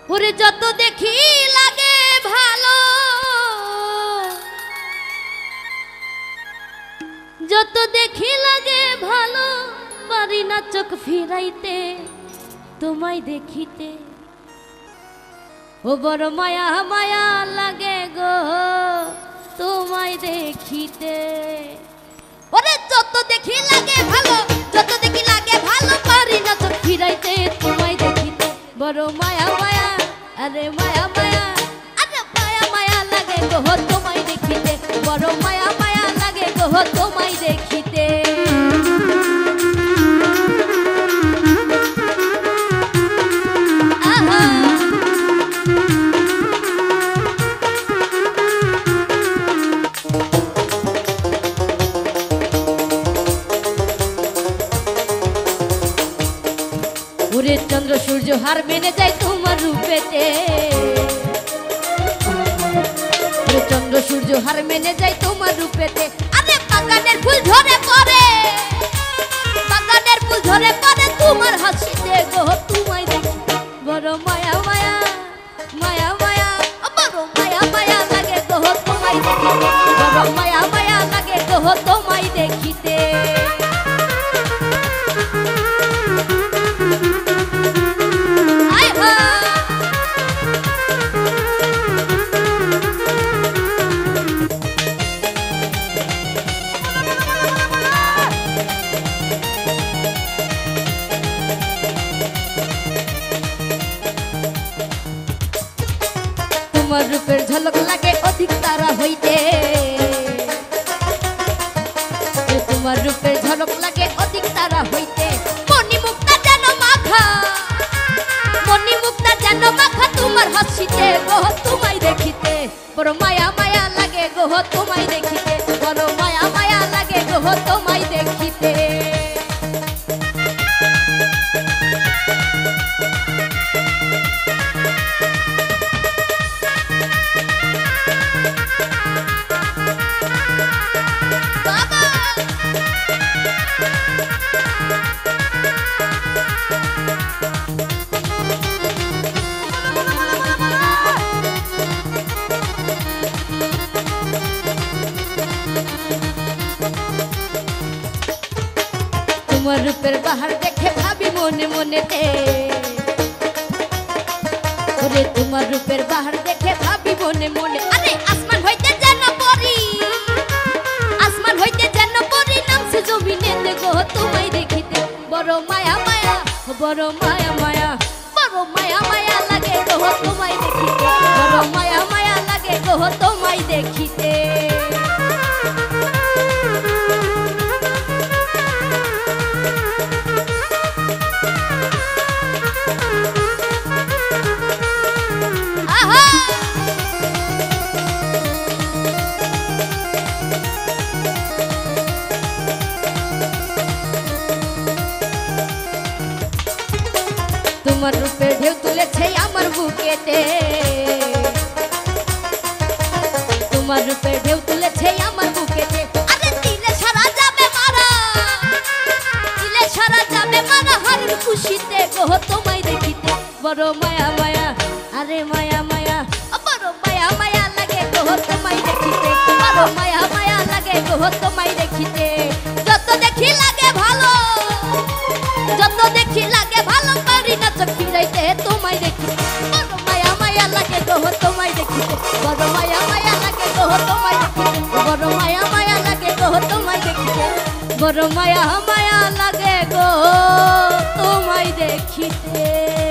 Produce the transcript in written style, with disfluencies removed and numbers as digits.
ওরে যত দেখি লাগে ভালো, যত দেখি লাগে ভালো, পারি না চোখ ফিরাইতে তোমায় দেখিতে। ও বড় মায়া মায়া লাগে গো তোমায় দেখিতে। ওরে যত দেখি লাগে ভালো, যত দেখি লাগে ভালো, পারি না চোখ ফিরাইতে তোমায় দেখিতে। বড় মায়া মায়া, আরে মায়া মায়া, আরে মায়া মায়া লাগে গো তোমায় দেখিতে। বড় মায়া মায়া লাগে গো তোমায় দেখিতে। ওরে চন্দ্র সূর্য হার মেনে যায় তোমার রূপেতে। ওরে চন্দ্র সূর্য হার মেনে যায় তোমার রূপেতে। আরে বাগানের ফুল ঝরে পড়ে, বাগানের ফুল ঝরে পড়ে তোমার হাসিতে গো তোমায় দেখি। বড় মায়া মায়া, মায়া মায়া, বড় মায়া মায়া লাগে গো তোমায় দেখিতে। বড় মায়া মায়া লাগে গো তোমায় দেখিতে। তোমার রূপের ঝলক লাগে অধিক তারা হইতে। তোমার রূপের ঝলক লাগে অধিক তারা হইতে। মনি মুক্তা যেন মাখা, মনি মুক্তা যেন মাখা তোমার হাসিতে গো তোমায় দেখিতে। বড় মায়া মায়া লাগে গো তোমায় দেখিতে। বড় মায়া মায়া লাগে গো তোমায় দেখিতে। তোমার রূপের বাহার দেখে ভাবি মনে মনেতে। ওরে তোমার রূপের বাহার দেখে ভাবি মনে মনে। আরে আসমান হইতে যেন পরি, আসমান হইতে যেন পরি নামছে জমিনে গো তোমায় দেখিতে। বড় মায়া মায়া, বড় মায়া মায়া, বড় মায়া মায়া লাগে গো তোমায় দেখিতে। বড় মায়া মায়া লাগে গো তোমায় দেখিতে। তোমার রূপের ঢেউ তুলেছে আমার বুকেতে। তোমার রূপের ঢেউ তুলেছে আমার বুকেতে। আরে দিলে সারা যাবে মারা, দিলে সারা যাবে মারা হারের খুশিতে গো তোমায় দেখিতে। বড় মায়া মায়া, আরে মায়া মায়া, বড় মায়া মায়া লাগে গো তোমায় দেখিতে। বড় মায়া মায়া লাগে গো তোমায় দেখিতে। যত দেখি লাগে ভালো, যত দেখি লাগে ভালো, পারি না চোখ ফিরাইতে তোমায় দেখিতে। বড় মায়া মায়া লাগে গো তোমায় দেখিতে। বড় মায়া মায়া লাগে গো তোমায় দেখিতে। বড় মায়া মায়া লাগে গো তোমায় দেখিতে। বড় মায়া মায়া লাগে গো তোমায় দেখিতে।